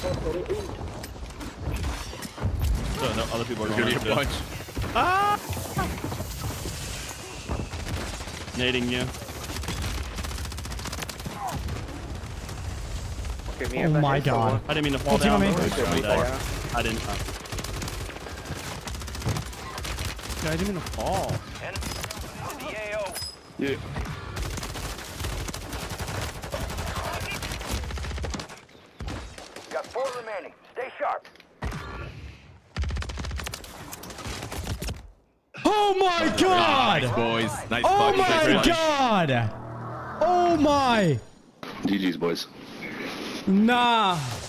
So, no, other people are going to punch. Ah! Nading you. Oh my god. I didn't mean to fall Full team down. on me. I didn't. Yeah, I didn't mean to fall. Yeah. Got 4 remaining. Stay sharp. Oh my god! Nice, boys. Nice Oh punch. Nice my punch. god! Oh my! GG's, boys. Nah.